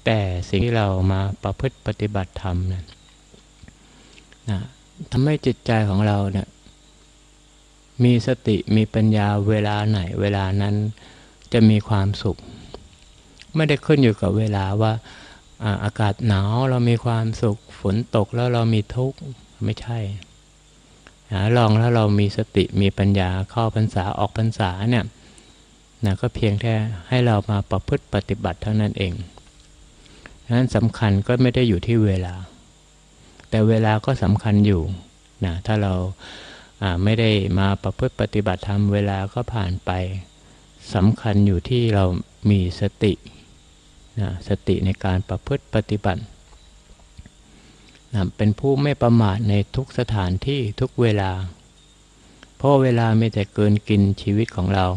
แต่สิ่งที่เรามาประพฤติปฏิบัติธรรมนะทำให้จิตใจของเราเนี่ยมีสติมีปัญญาเวลาไหนเวลานั้นจะมีความสุขไม่ได้ขึ้นอยู่กับเวลาว่าอากาศหนาวเรามีความสุขฝนตกแล้วเรามีทุกข์ไม่ใช่ลองแล้วเรามีสติมีปัญญาเข้าพรรษาออกพรรษาเนี่ยก็เพียงแค่ให้เรามาประพฤติปฏิบัติเท่านั้นเองนั้นสำคัญก็ไม่ได้อยู่ที่เวลาแต่เวลาก็สำคัญอยู่ถ้าเราไม่ได้มาประพฤติปฏิบัติธรรมเวลาก็ผ่านไปสำคัญอยู่ที่เรามีสติสติในการประพฤติปฏิบัติเป็นผู้ไม่ประมาทในทุกสถานที่ทุกเวลาเพราะเวลาไม่แต่เกินกินชีวิตของเรา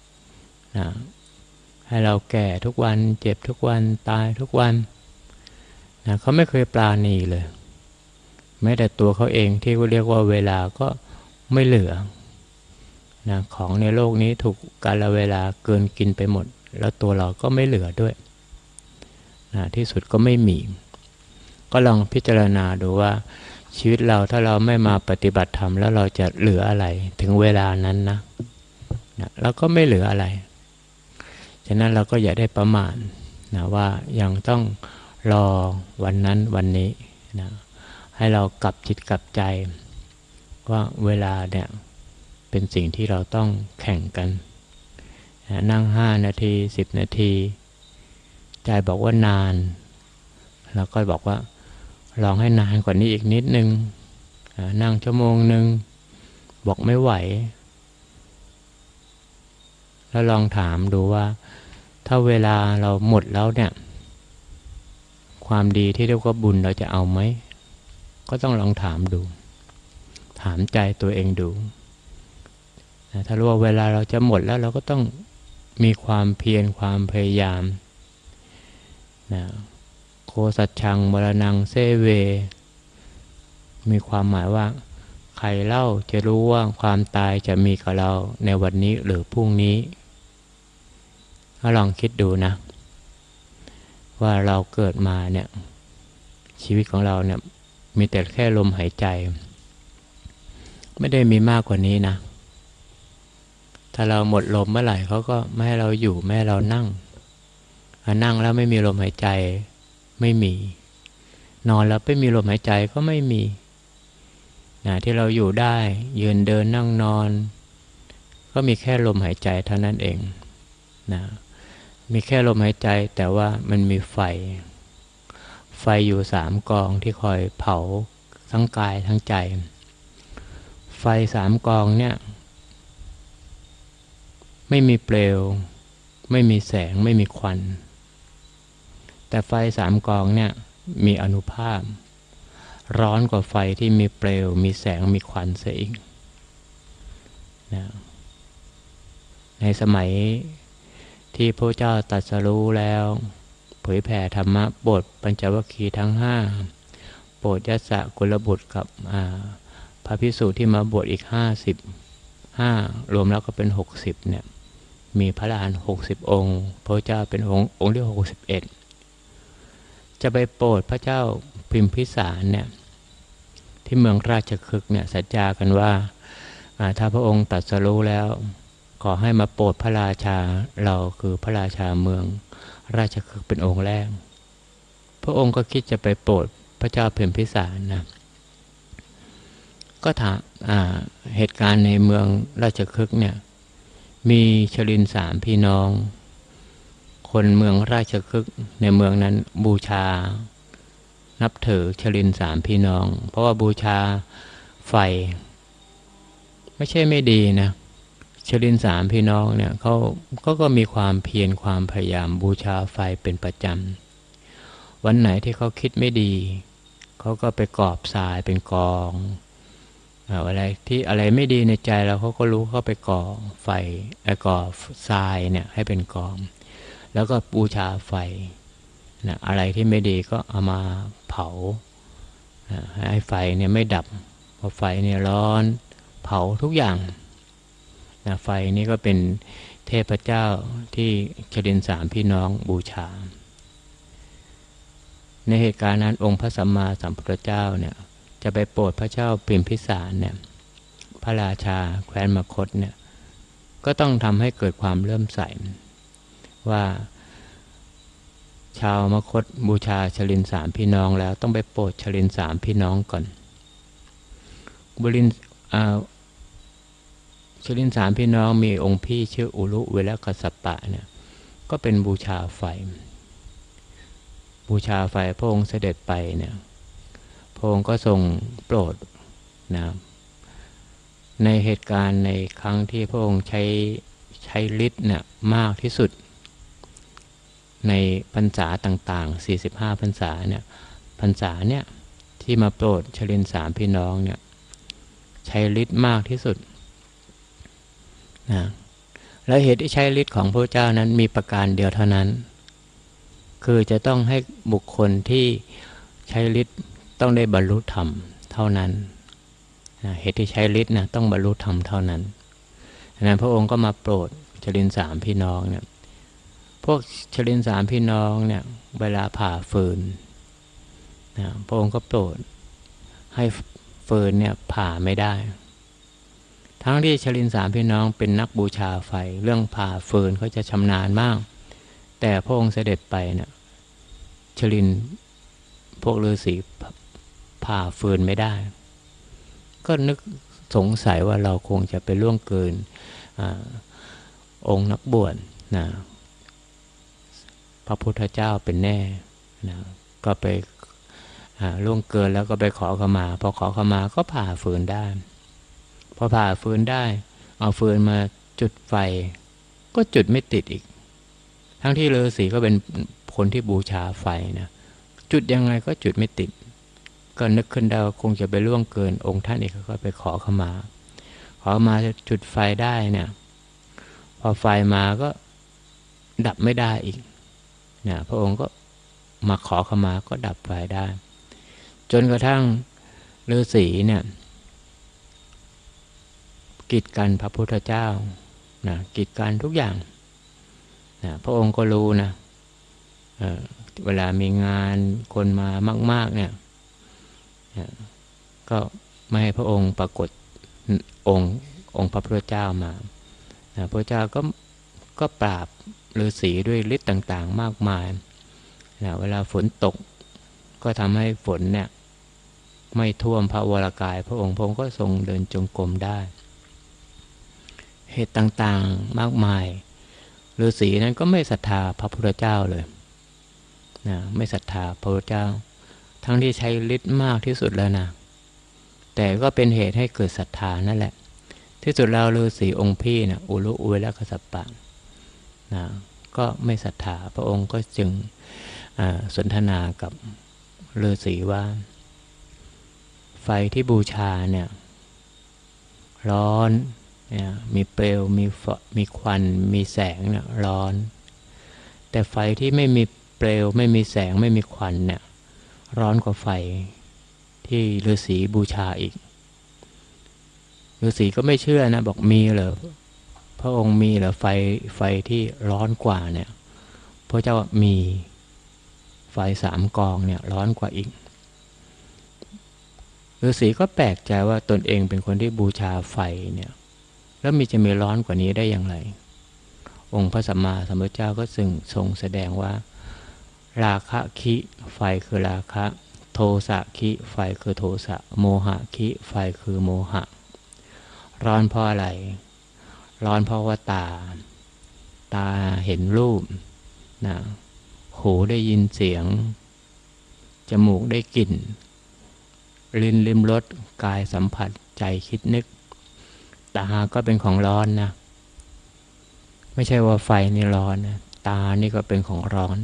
ให้เราแก่ทุกวันเจ็บทุกวันตายทุกวันเขาไม่เคยปราณีเลยแม้แต่ตัวเขาเองที่เขาเรียกว่าเวลาก็ไม่เหลือของในโลกนี้ถูกกาลเวลาเกินกินไปหมดแล้วตัวเราก็ไม่เหลือด้วยที่สุดก็ไม่มีก็ลองพิจารณาดูว่าชีวิตเราถ้าเราไม่มาปฏิบัติธรรมแล้วเราจะเหลืออะไรถึงเวลานั้นเราก็ไม่เหลืออะไรฉะนั้นเราก็อย่าได้ประมาทว่ายังต้องรอวันนั้นวันนี้ให้เรากลับจิตกลับใจว่าเวลาเนี่ยเป็นสิ่งที่เราต้องแข่งกันนั่ง5 นาที10 นาทีใจบอกว่านานเราก็บอกว่าลองให้นานกว่านี้อีกนิดนึงนั่งชั่วโมงนึงบอกไม่ไหวแล้วลองถามดูว่าถ้าเวลาเราหมดแล้วเนี่ยความดีที่เรียกว่าบุญเราจะเอาไหมก็ต้องลองถามดูถามใจตัวเองดูถ้ารู้ว่าเวลาเราจะหมดแล้วเราก็ต้องมีความเพียรความพยายามโคสัจฉังมรณังเซเวมีความหมายว่าใครเล่าจะรู้ว่าความตายจะมีกับเราในวันนี้หรือพรุ่งนี้ก็ลองคิดดูนะว่าเราเกิดมาเนี่ยชีวิตของเราเนี่ยมีแต่แค่ลมหายใจไม่ได้มีมากกว่านี้นะถ้าเราหมดลมเมื่อไหร่เขาก็ไม่ให้เราอยู่ไม่ให้เรานั่งนั่งแล้วไม่มีลมหายใจไม่มีนอนแล้วไม่มีลมหายใจก็ไม่มีที่เราอยู่ได้ยืนเดินนั่งนอนก็มีแค่ลมหายใจเท่านั้นเองมีแค่ลมหายใจแต่ว่ามันมีไฟอยู่3 กองที่คอยเผาทั้งกายทั้งใจไฟ3 กองเนี่ยไม่มีเปลวไม่มีแสงไม่มีควันแต่ไฟ3 กองเนี่ยมีอานุภาพร้อนกว่าไฟที่มีเปลวมีแสงมีควันเสียอีกในสมัยที่พระเจ้าตรัสรู้แล้วเผยแผ่ธรรมะโปรดปัญจวัคคีย์ทั้ง5โปรดยัสสะกุลบุตรกับพระภิกษุที่มาบวชอีก55รวมแล้วก็เป็น60เนี่ยมีพระอรหันต์60 องค์พระเจ้าเป็นองค์ที่61จะไปโปรดพระเจ้าพิมพิสารเนี่ยที่เมืองราชคฤห์เนี่ยสัจจากันว่าถ้าพระองค์ตรัสรู้แล้วขอให้มาโปรดพระราชาเราคือพระราชาเมืองราชคฤห์เป็นองค์แรกพระองค์ก็คิดจะไปโปรดพระเจ้าพิมพิสารนะก็ถามเหตุการณ์ในเมืองราชคฤห์เนี่ยมีชรินทร์3 พี่น้องคนเมืองราชคฤห์ในเมืองนั้นบูชานับถือชรินทร์3 พี่น้องเพราะว่าบูชาไฟไม่ใช่ไม่ดีนะชรินทร์3 พี่น้องเนี่ยเขาก็มีความเพียรความพยายามบูชาไฟเป็นประจำวันไหนที่เขาคิดไม่ดีเขาก็ไปกอบทรายเป็นกองอะไรที่อะไรไม่ดีในใจเราเขาก็รู้เขาไปก่อไฟก่อทรายเนี่ยให้เป็นกองแล้วก็บูชาไฟอะไรที่ไม่ดีก็เอามาเผาให้ไฟเนี่ยไม่ดับเพราะไฟเนี่ยร้อนเผาทุกอย่างไฟนี่ก็เป็นเทพเจ้าที่ชรินทร์3 พี่น้องบูชาในเหตุการณ์นั้นองค์พระสัมมาสัมพุทธเจ้าเนี่ยจะไปโปรดพระเจ้าพิมพิสารเนี่ยพระราชาแคว้นมคธเนี่ยก็ต้องทำให้เกิดความเลื่อมใสว่าชาวมคธบูชาชลินสามพี่น้องแล้วต้องไปโปรดชลินสามพี่น้องก่อนชลินสามพี่น้องมีองค์พี่ชื่ออุลุเวลกัสสปะเนี่ยก็เป็นบูชาไฟพระองค์เสด็จไปเนี่ยพระองค์ก็ทรงโปรดนะในเหตุการณ์ในครั้งที่พระองค์ใช้ฤทธิ์เนี่ยมากที่สุดในพรรษาต่างๆ45พรรษาเนี่ยที่มาโปรดชลินสามพี่น้องเนี่ยใช้ฤทธิ์มากที่สุดนะและเหตุที่ใช้ฤทธิ์ของพระเจ้านั้นมีประการเดียวเท่านั้นคือจะต้องให้บุคคลที่ใช้ฤทธิ์ต้องได้บรรลุธรรมเท่านั้นนะเหตุที่ใช้ฤทธิ์นะต้องบรรลุธรรมเท่านั้นดังนั้นพระองค์ก็มาโปรดชลินสามพี่น้องเนี่ยพวกชลินสามพี่น้องเนี่ยเวลาผ่าฟืนนะพระองค์ก็โปรดให้ฟืนเนี่ยผ่าไม่ได้ทั้งที่ชลินสามพี่น้องเป็นนักบูชาไฟเรื่องผ่าฟืนเขาจะชำนาญมากแต่พระองค์เสด็จไปเนี่ยชลินพวกฤาษีผ่าฟืนไม่ได้ก็นึกสงสัยว่าเราคงจะไปล่วงเกินองค์นักบวชนะพระพุทธเจ้าเป็นแน่นะก็ไปล่วงเกินแล้วก็ไปขอขมาพอขอขมาก็ผ่าฟืนได้พอผ่าฟืนได้เอาฟืนมาจุดไฟก็จุดไม่ติดอีกทั้งที่ฤาษีก็เป็นคนที่บูชาไฟนะจุดยังไงก็จุดไม่ติดก็นึกขึ้นได้ว่าคงจะไปล่วงเกินองค์ท่านอีกก็ไปขอขมาจุดไฟได้เนี่ยพอไฟมาก็ดับไม่ได้อีกเนี่ยพระองค์ก็มาขอขมาก็ดับไฟได้จนกระทั่งฤาษีเนี่ยกีดกันพระพุทธเจ้านะกีดกันทุกอย่างนะพระองค์ก็รู้นะเวลามีงานคนมามากๆเนี่ยก็ไม่ให้พระองค์ปรากฏองค์พระพุทธเจ้ามานะพระเจ้าก็ปราบฤาษีด้วยฤทธิ์ต่างๆมากมายนะเวลาฝนตกก็ทำให้ฝนเนี่ยไม่ท่วมพระวรากายพระองค์ก็ทรงเดินจงกรมได้เหตุต่างๆมากมายฤาษีนั้นก็ไม่ศรัทธาพระพุทธเจ้าเลยนะไม่ศรัทธาพระพุทธเจ้าทั้งที่ใช้ฤทธิ์มากที่สุดแล้วนะแต่ก็เป็นเหตุให้เกิดศรัทธานั่นแหละที่สุดแล้วฤาษีองค์พี่นะอุลุเวลกัสสปะนะก็ไม่ศรัทธาพระองค์ก็จึงสนทนากับฤาษีว่าไฟที่บูชาเนี่ยร้อนเนี่ยมีเปลวมีควันมีแสงเนี่ยร้อนแต่ไฟที่ไม่มีเปลวไม่มีแสงไม่มีควันเนี่ยร้อนกว่าไฟที่ฤาษีบูชาอีกฤาษีก็ไม่เชื่อนะบอกมีเหรอพระองค์มีเหรอไฟที่ร้อนกว่าเนี่ยพระเจ้ามีไฟ3 กองเนี่ยร้อนกว่าอีกฤาษีก็แปลกใจว่าตนเองเป็นคนที่บูชาไฟเนี่ยแล้วจะมีร้อนกว่านี้ได้อย่างไรองค์พระสัมมาสัมพุทธเจ้าก็ทรงแสดงว่าราคะคิไฟคือราคะโทสะคิไฟคือโทสะโมหะคิไฟคือโมหะร้อนเพราะอะไรร้อนเพราะว่าตาเห็นรูปนะหูได้ยินเสียงจมูกได้กลิ่นลิ้นลิ้มรสกายสัมผัสใจคิดนึกตาก็เป็นของร้อนนะไม่ใช่ว่าไฟนี่ร้อนนะตานี่ก็เป็นของร้อน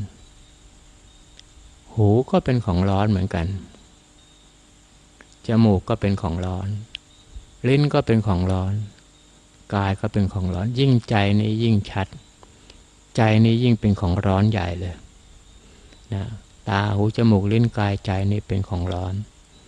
หูก็เป็นของร้อนเหมือนกันจมูกก็เป็นของร้อนลิ้นก็เป็นของร้อนกายก็เป็นของร้อนยิ่งใจนี่ยิ่งชัดใจนี่ยิ่งเป็นของร้อนใหญ่เลยนะตาหูจมูกลิ้นกายใจนี่เป็นของร้อน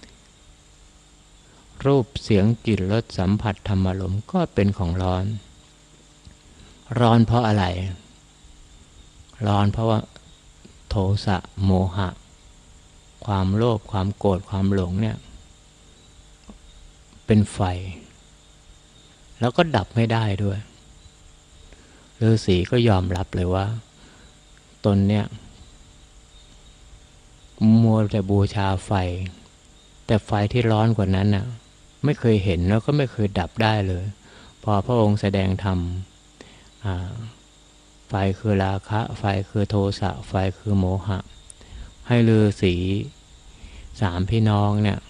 รูปเสียงกลิ่นรสสัมผัสธรรมารมณ์ก็เป็นของร้อนเพราะอะไรร้อนเพราะว่าโทสะโมหะความโลภความโกรธความหลงเนี่ยเป็นไฟแล้วก็ดับไม่ได้ด้วยฤาษีก็ยอมรับเลยว่าตนเนี่ยมัวแต่บูชาไฟแต่ไฟที่ร้อนกว่านั้นน่ะไม่เคยเห็นแล้วก็ไม่เคยดับได้เลยพอพระองค์แสดงธรรมไฟคือราคะไฟคือโทสะไฟคือโมหะให้ฤาษี3 พี่น้องเนี่ย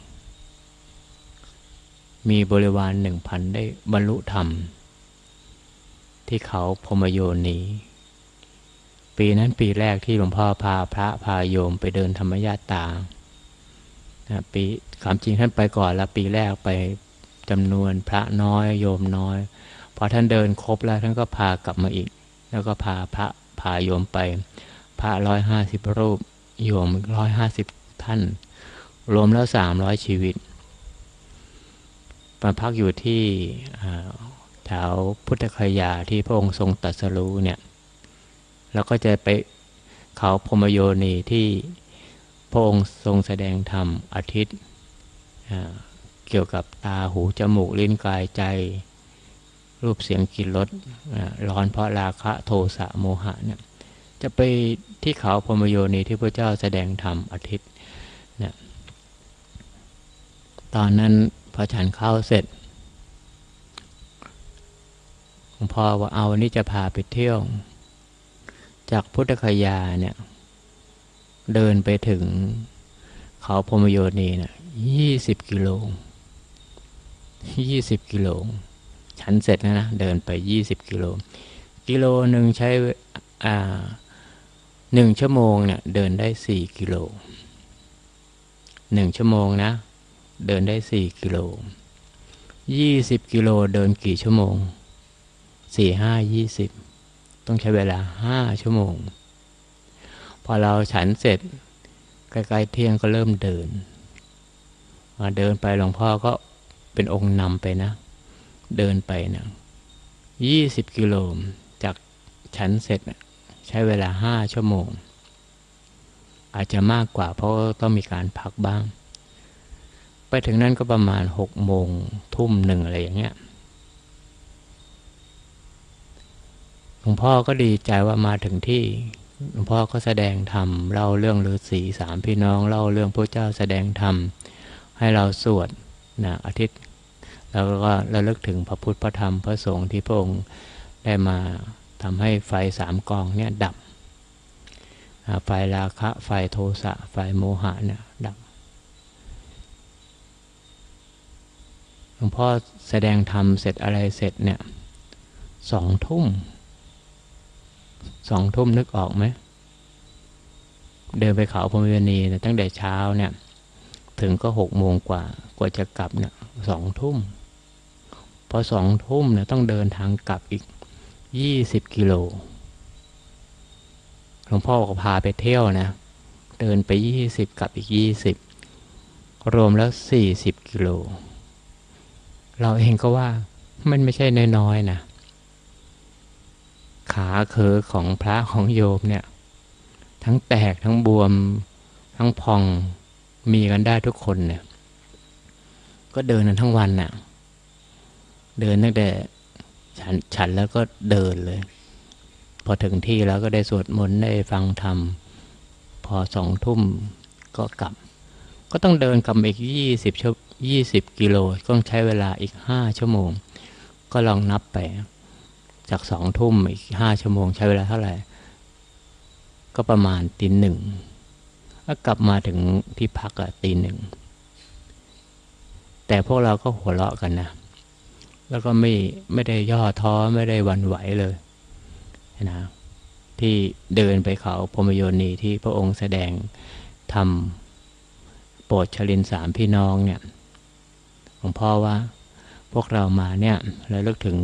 มีบริวาร 1,000 ได้บรรลุธรรมที่เขาพรหมโยนีปีนั้นปีแรกที่หลวงพ่อพาพระพาโยมไปเดินธรรมญาตราปีความจริงท่านไปก่อนแล้วปีแรกไปจำนวนพระน้อยโยมน้อยพอท่านเดินครบแล้วท่านก็พากลับมาอีกแล้วก็พาโยมไปพระ150 รูปโยม150 ท่านรวมแล้ว300 ชีวิตมาพักอยู่ที่แถวพุทธคยาที่พระองค์ทรงตรัสรู้เนี่ยแล้วก็จะไปเขาพรหมโยนีที่พระองค์ทรงแสดงธรรมอาทิตย์เกี่ยวกับตาหูจมูกลิ้นกายใจรูปเสียงกลิ่นรสร้อนเพราะราคะโทสะโมหะเนี่ยจะไปที่เขาพรหมโยนีที่พระเจ้าแสดงธรรมอาทิตย์เนี่ยตอนนั้นพอฉันเข้าเสร็จหลวงพ่อว่าเอาวันนี้จะพาไปเที่ยวจากพุทธคยาเนี่ยเดินไปถึงเขาพรหมโยนีเนี่ย20 กิโลฉันเสร็จแล้วนะเดินไป20 กิโลกิโลหนึ่งใช้1 ชั่วโมงเนี่ยเดินได้4 กิโล1 ชั่วโมงนะเดินได้4 กิโล20 กิโลเดินกี่ชั่วโมง4 5 20ต้องใช้เวลา5 ชั่วโมงพอเราฉันเสร็จใกล้ๆเที่ยงก็เริ่มเดินไปหลวงพ่อก็เป็นองค์นำไปนะเดินไปนะ20 กิโลจากฉันเสร็จใช้เวลา5 ชั่วโมงอาจจะมากกว่าเพราะต้องมีการพักบ้างไปถึงนั่นก็ประมาณ6 โมงทุ่ม1อะไรอย่างเงี้ยหลวงพ่อก็ดีใจว่ามาถึงที่หลวงพ่อก็แสดงธรรมเล่าเรื่องฤาษี3 พี่น้องเล่าเรื่องพระเจ้าแสดงธรรมให้เราสวดนะอาทิตย์แล้วก็ระลึกถึงพระพุทธพระธรรมพระสงฆ์ที่พระองค์ได้มาทำให้ไฟ3 กองเนี่ยดับไฟราคะไฟโทสะไฟโมหะเนี่ยดับหลวงพ่อแสดงธรรมเสร็จอะไรเสร็จเนี่ย2 ทุ่มนึกออกไหมเดินไปเขาพรหมโยนีตั้งแต่เช้าเนี่ยถึงก็6 โมงกว่าจะกลับเนี่ย2 ทุ่มพอ2 ทุ่มเนี่ยต้องเดินทางกลับอีก20 กิโลหลวงพ่อก็พาไปเที่ยวนะเดินไป20กลับอีก20รวมแล้ว40 กิโลเราเองก็ว่ามันไม่ใช่น้อยๆนะขาเขอของพระของโยมเนี่ยทั้งแตกทั้งบวมทั้งพองมีกันได้ทุกคนเนี่ยก็เดินกันทั้งวันน่ะเดินตั้งแต่ฉันแล้วก็เดินเลยพอถึงที่แล้วก็ได้สวดมนต์ได้ฟังธรรมพอ2 ทุ่มก็กลับก็ต้องเดินกลับอีก20 กิโลต้องใช้เวลาอีก5 ชั่วโมงก็ลองนับไปจาก2 ทุ่มอีก5 ชั่วโมงใช้เวลาเท่าไหร่ก็ประมาณตี 1ก็กลับมาถึงที่พักตี 1แต่พวกเราก็หัวเราะกันนะแล้วก็ไม่ได้ย่อท้อไม่ได้หวั่นไหวเลยนะที่เดินไปเขาพรหมโยนีที่พระองค์แสดงธรรมโปรดชลิน3 พี่น้องเนี่ยหลวงพ่อว่าพวกเรามาเนี่ยระลึกถึง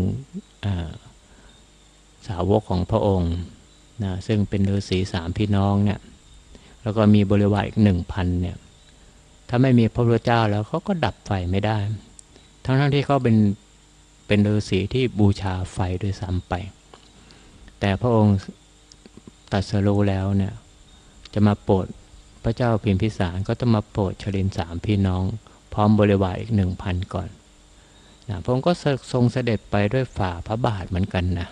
สาวกของพระองค์นะซึ่งเป็นฤาษี3 พี่น้องเนี่ยแล้วก็มีบริวารอีก 1,000 เนี่ยถ้าไม่มีพระพุทธเจ้าแล้วเขาก็ดับไฟไม่ได้ทั้งที่เขาเป็นฤาษีที่บูชาไฟด้วยซ้ำไปแต่พระองค์ตรัสรู้แล้วเนี่ยจะมาโปรดพระเจ้าพิมพิสารก็ต้องมาโปรดชลิน3พี่น้องพร้อมบริวารอีก 1,000 ก่อนนะพระองค์ก็ทรงเสด็จไปด้วยฝ่าพระบาทเหมือนกันนะ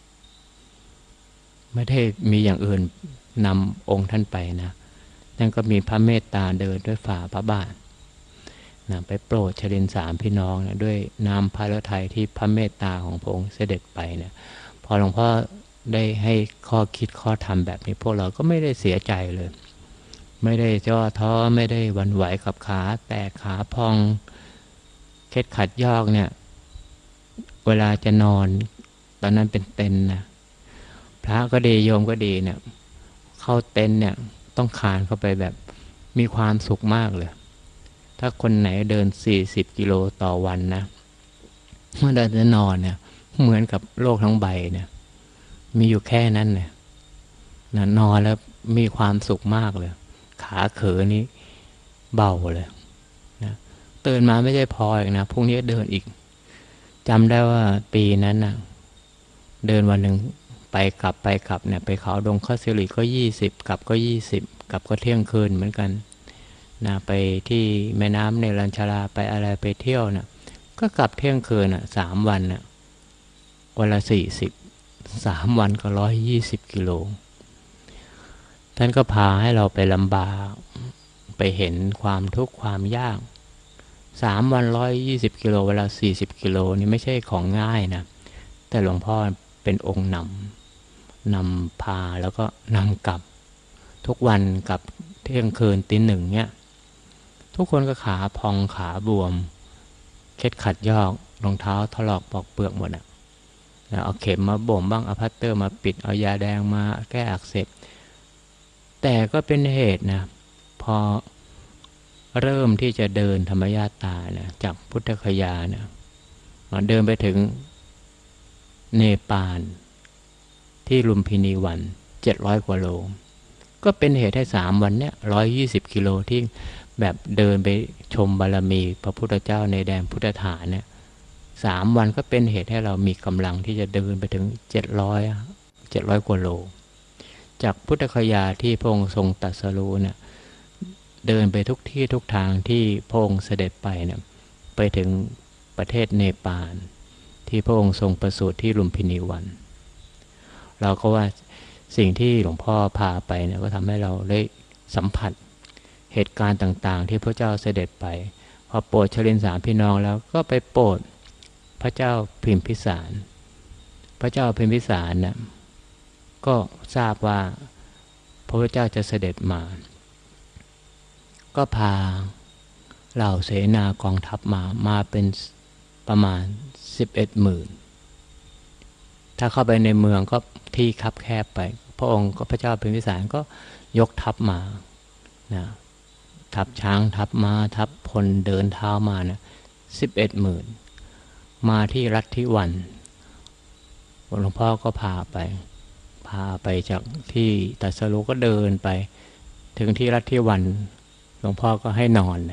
ไม่ได้มีอย่างอื่นนำองค์ท่านไปนะนั่นก็มีพระเมตตาเดินด้วยฝ่าพระบาทนะไปโปรดชลิน3พี่น้องนะด้วยน้ำพระฤทัยที่พระเมตตาของพระองค์เสด็จไปเนี่ยพอหลวงพ่อได้ให้ข้อคิดข้อธรรมแบบนี้พวกเราก็ไม่ได้เสียใจเลยไม่ได้ย่อท้อไม่ได้หวั่นไหวกับขาแตกขาพองเคล็ดขัดยอกเนี่ยเวลาจะนอนตอนนั้นเป็นเต็นท์นะพระก็ดีโยมก็ดีเนี่ยเข้าเต็นท์เนี่ยต้องคานเข้าไปแบบมีความสุขมากเลยถ้าคนไหนเดิน40 กิโลต่อวันนะเมื่อเดินจะนอนเนี่ยเหมือนกับโลกทั้งใบเนี่ยมีอยู่แค่นั้นเนี่ยนะนอนแล้วมีความสุขมากเลยขาเขอนี้เบาเลยนะตื่นมาไม่ใช่พออีกนะพรุ่งนี้เดินอีกจำได้ว่าปีนั้นนะเดินวันหนึ่งไปกลับเนี่ยไปเขาดงข้าวสิริก็20กลับก็20กลับก็เที่ยงคืนเหมือนกันนะไปที่แม่น้ำในลัญชาราไปอะไรไปเที่ยวนะก็กลับเที่ยงคืนอ่ะ3 วันน่ะวันละ40 3 วันก็120 กิโลท่านก็พาให้เราไปลำบากไปเห็นความทุกข์ความยาก3 วัน120 กิโลเวลา40 กิโลนี่ไม่ใช่ของง่ายนะแต่หลวงพ่อเป็นองค์นำพาแล้วก็นำกลับทุกวันกับเที่ยงคืนตี 1เนี่ยทุกคนก็ขาพองขาบวมเคล็ดขัดยอกรองเท้าถลอกปอกเปลือกหมดอ่ะเอาเข็มมาบ่มบ้างเอาพลาสเตอร์มาปิดเอายาแดงมาแก้อักเสบแต่ก็เป็นเหตุนะพอเริ่มที่จะเดินธรรมญาตรานะจากพุทธคยานะเดินไปถึงเนปาลที่ลุมพินีวัน700 กว่าโลก็เป็นเหตุให้3 วันเนี่ย120 กิโลที่แบบเดินไปชมบารมีพระพุทธเจ้าในแดนพุทธฐานเนี่ย3 วันก็เป็นเหตุให้เรามีกำลังที่จะเดินไปถึง700 กว่าโลจากพุทธคยาที่พระองค์ทรงตรัสรู้เนี่ยเดินไปทุกที่ทุกทางที่พระองค์เสด็จไปเนี่ยไปถึงประเทศเนปาลที่พระองค์ทรงประสูติที่ลุมพินีวันเราก็ว่าสิ่งที่หลวงพ่อพาไปเนี่ยก็ทำให้เราได้สัมผัสเหตุการณ์ต่างๆที่พระเจ้าเสด็จไปพอโปรดชลิน3พี่น้องแล้วก็ไปโปรดพระเจ้าพิมพิสารพระเจ้าพิมพิสารเนี่ยก็ทราบว่าพระพุทธเจ้าจะเสด็จมาก็พาเหล่าเสนากองทัพมาเป็นประมาณ11,000ถ้าเข้าไปในเมืองก็ที่คับแคบไปพระองค์ก็พระเจ้าพิมพิสารก็ยกทัพมานะทัพช้างทัพม้าทัพพลเดินเท้ามานะ11,000มาที่รัฐทิวันหลวงพ่อก็พาไปจากที่ตรัสรู้ก็เดินไปถึงที่รัฐทิวันหลวงพ่อก็ให้นอน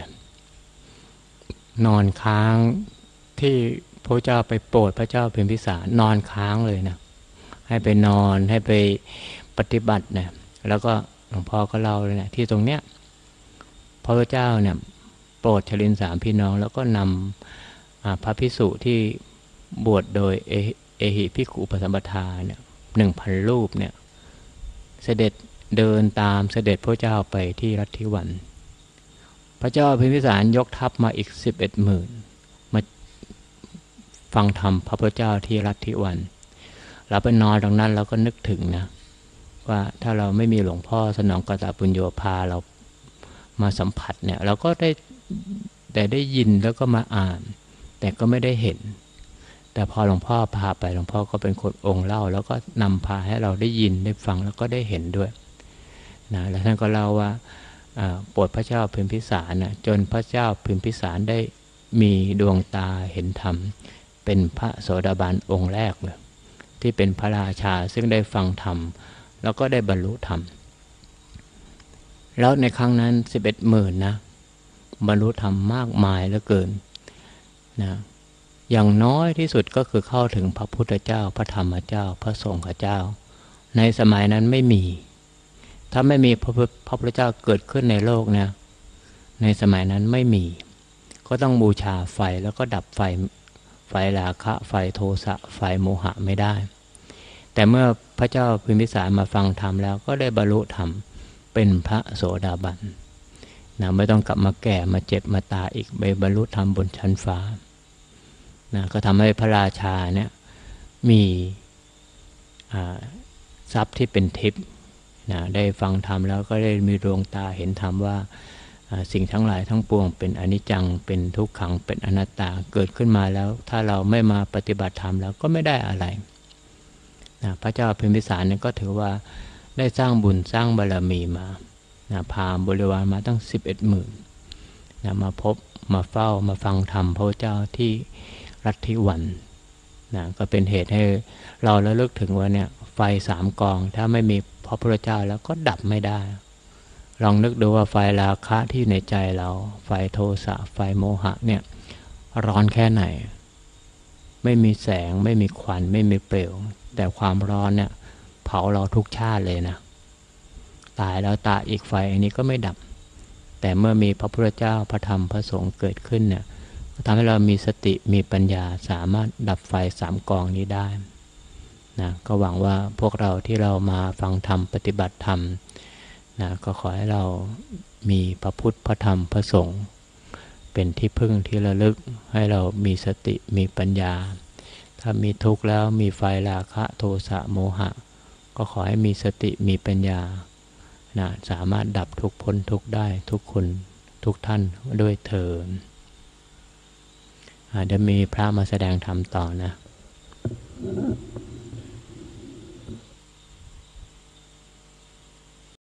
ค้างที่พระเจ้าไปโปรดพระเจ้าพิมพิสารนอนค้างเลยนะให้ไปนอนให้ไปปฏิบัตินะแล้วก็หลวงพ่อก็เล่าเลยนะที่ตรงเนี้ยพระเจ้าเนี่ยโปรดชลิน3พี่น้องแล้วก็นำพระภิกษุที่บวชโดยเอหิภิกขุอุปสัมปทาเนี่ย 1,000 รูปเนี่ยเสด็จเดินตามเสด็จพระเจ้าไปที่รัฐทิวันพระเจ้าพิมพิสารยกทัพมาอีก11,000มาฟังธรรมพระพุทธเจ้าที่รัฐทิวันเราไปนอนตรงนั้นเราก็นึกถึงนะว่าถ้าเราไม่มีหลวงพ่อสนองกตปุญโญพาเรามาสัมผัสเนี่ยเราก็แต่ได้ยินแล้วก็มาอ่านแต่ก็ไม่ได้เห็นแต่พอหลวงพ่อพาไปหลวงพ่อก็เป็นคนองค์เล่าแล้วก็นำพาให้เราได้ยินได้ฟังแล้วก็ได้เห็นด้วยนะแล้วท่านก็เล่าว่าโปรดพระเจ้าพิมพิสารนะจนพระเจ้าพิมพิสารได้มีดวงตาเห็นธรรมเป็นพระโสดาบันองค์แรกเลยที่เป็นพระราชาซึ่งได้ฟังธรรมแล้วก็ได้บรรลุธรรมแล้วในครั้งนั้น11,000นะบรรลุธรรมมากมายเหลือเกินนะอย่างน้อยที่สุดก็คือเข้าถึงพระพุทธเจ้าพระธรรมเจ้าพระสงฆ์เจ้าในสมัยนั้นไม่มีถ้าไม่มีพระพุทธเจ้าเกิดขึ้นในโลกเนี่ยในสมัยนั้นไม่มีก็ต้องบูชาไฟแล้วก็ดับไฟราคะไฟโทสะไฟโมหะไม่ได้แต่เมื่อพระเจ้าพิมพิสารมาฟังธรรมแล้วก็ได้บรรลุธรรมเป็นพระโสดาบันนะไม่ต้องกลับมาแก่มาเจ็บมาตายอีกไปบรรลุธรรมบนชั้นฟ้านะก็ทำให้พระราชาเนี่ยมีทรัพย์ที่เป็นทิพย์นะได้ฟังธรรมแล้วก็ได้มีดวงตาเห็นธรรมว่าสิ่งทั้งหลายทั้งปวงเป็นอนิจจังเป็นทุกขังเป็นอนัตตาเกิดขึ้นมาแล้วถ้าเราไม่มาปฏิบัติธรรมแล้วก็ไม่ได้อะไรนะพระเจ้าพิมพิสารเนี่ยก็ถือว่าได้สร้างบุญสร้างบารมีมานะพาบริวารมาตั้ง11,000นะมาพบมาเฝ้ามาฟังธรรมพระเจ้าที่รัฐทิวันนะก็เป็นเหตุให้เราระลึกถึงว่าเนี่ยไฟ3 กองถ้าไม่มีพระพุทธเจ้าแล้วก็ดับไม่ได้ลองนึกดูว่าไฟราคะที่ในใจเราไฟโทสะไฟโมหะเนี่ยร้อนแค่ไหนไม่มีแสงไม่มีควันไม่มีเปลวแต่ความร้อนเนี่ยเผาเราทุกชาติเลยนะตายแล้วตายอีกไฟอันนี้ก็ไม่ดับแต่เมื่อมีพระพุทธเจ้าพระธรรมพระสงฆ์เกิดขึ้นเนี่ยทำให้เรามีสติมีปัญญาสามารถดับไฟ3 กองนี้ได้นะก็หวังว่าพวกเราที่เรามาฟังธรรมปฏิบัติธรรมนะก็ขอให้เรามีพระพุทธพระธรรมพระสงฆ์เป็นที่พึ่งที่ระลึกให้เรามีสติมีปัญญาถ้ามีทุกข์แล้วมีไฟราคะโทสะโมหะก็ขอให้มีสติมีปัญญานะสามารถดับทุกข์พ้นทุกข์ได้ทุกคนทุกท่านด้วยเถิดเดี๋ยวมีพระมาแสดงธรรมต่อนะ